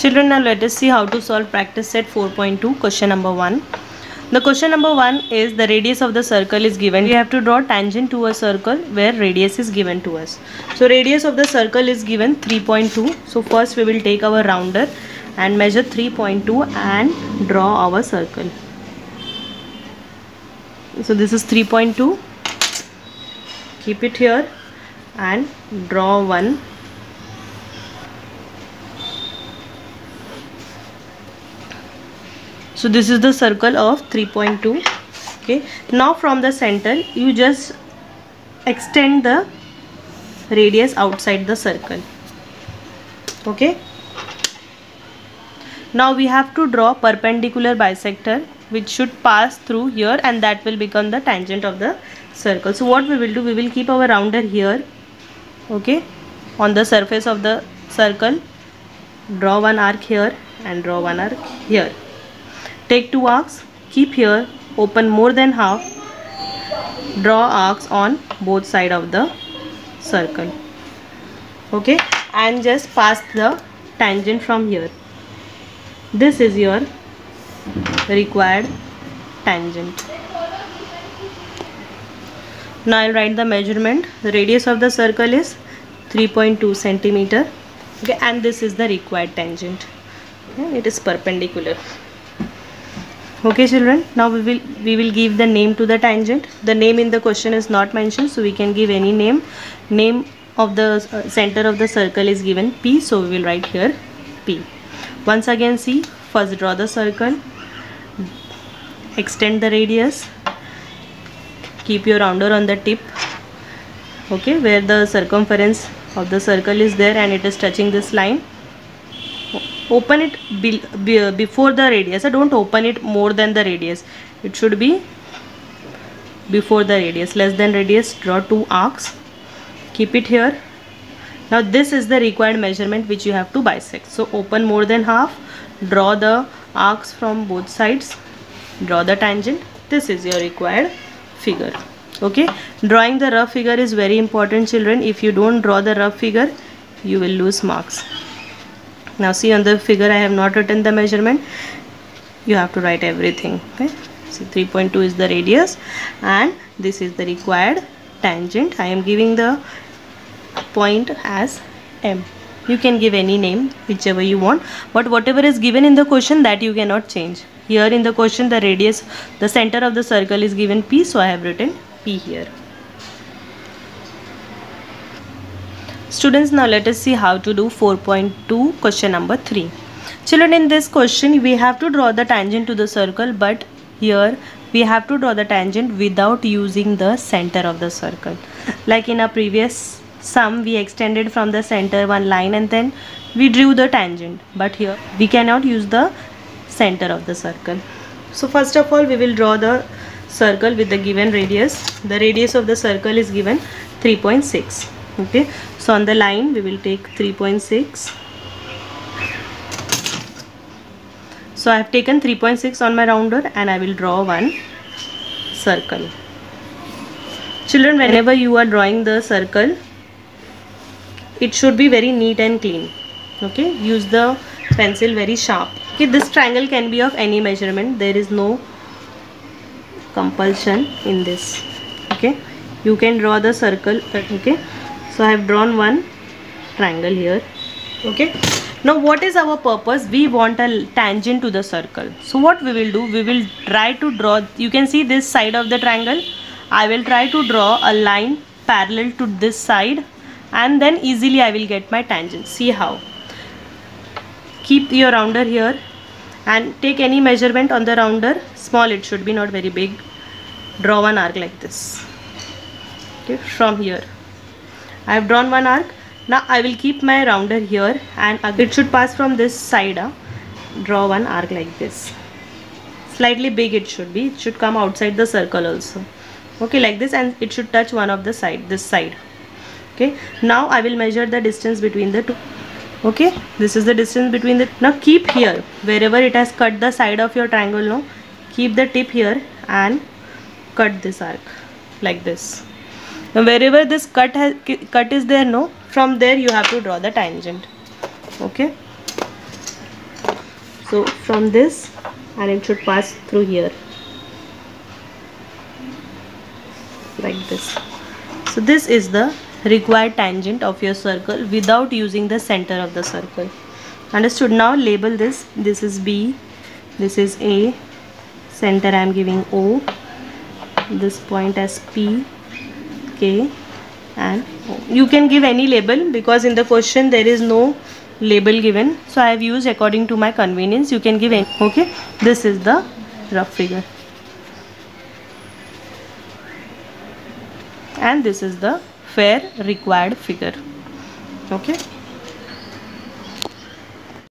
Children, now let us see how to solve practice set 4.2 question number 1. The question number 1 is the radius of the circle is given. We have to draw tangent to a circle where radius is given to us. So radius of the circle is given 3.2. So first we will take our rounder and measure 3.2 and draw our circle. So this is 3.2. Keep it here and draw one. So this is the circle of 3.2. Okay, now from the center you just extend the radius outside the circle. Okay, now we have to draw perpendicular bisector which should pass through here, and that will become the tangent of the circle. So what we will do, we will keep our rounder here, okay, on the surface of the circle. Draw one arc here and draw one arc here. Take two arcs, keep here, open more than half, draw arcs on both sides of the circle, okay, and just pass the tangent from here. This is your required tangent. Now I'll write the measurement. The radius of the circle is 3.2 centimeter, okay, and this is the required tangent. Okay, it is perpendicular. Okay children, now we will give the name to the tangent. The name in the question is not mentioned, so we can give any name. Name of the center of the circle is given P, so we will write here P. Once again see, first draw the circle, extend the radius, keep your rounder on the tip, okay, where the circumference of the circle is there and it is touching this line. Open it before the radius. Don't open it more than the radius. It should be before the radius. Less than radius, draw two arcs, keep it here. Now this is the required measurement which you have to bisect. So open more than half, draw the arcs from both sides, draw the tangent. This is your required figure. Okay, drawing the rough figure is very important children. If you don't draw the rough figure, you will lose marks. Now see, on the figure I have not written the measurement. You have to write everything. Okay, so 3.2 is the radius and this is the required tangent. I am giving the point as M. You can give any name, whichever you want, but whatever is given in the question, that you cannot change. Here in the question the radius, the center of the circle is given P, so I have written P here. Students, now let us see how to do 4.2 question number 3. Children, in this question we have to draw the tangent to the circle, but here we have to draw the tangent without using the center of the circle. Like in a previous sum, we extended from the center one line and then we drew the tangent, but here we cannot use the center of the circle. So first of all we will draw the circle with the given radius. The radius of the circle is given 3.6. okay, so on the line we will take 3.6. so I have taken 3.6 on my rounder and I will draw one circle. Children, whenever you are drawing the circle, it should be very neat and clean. Okay, use the pencil very sharp. Okay, this triangle can be of any measurement. There is no compulsion in this. Okay, you can draw the circle. Okay, so I have drawn one triangle here. Okay, now what is our purpose? We want a tangent to the circle. So what we will do, we will try to draw, you can see this side of the triangle. I will try to draw a line parallel to this side and then easily I will get my tangent. See how. Keep your rounder here and take any measurement on the rounder. Small, it should be, not very big. Draw one arc like this. Okay, from here I have drawn one arc. Now I will keep my rounder here and it should pass from this side. Draw one arc like this. Slightly big it should be. It should come outside the circle also. Okay, like this, and it should touch one of the side, this side. Okay, now I will measure the distance between the two. Okay, this is the distance between the, now keep here wherever it has cut the side of your triangle. Now keep the tip here and cut this arc like this. Now wherever this cut is there, no, from there you have to draw the tangent. Okay, So from this, and it should pass through here like this. So this is the required tangent of your circle without using the center of the circle. Understood? Now label this. This is B, this is A, center I am giving O, this point as P, K and O. You can give any label because in the question there is no label given, so I have used according to my convenience. You can give any. Okay, this is the rough figure and this is the fair required figure. Okay.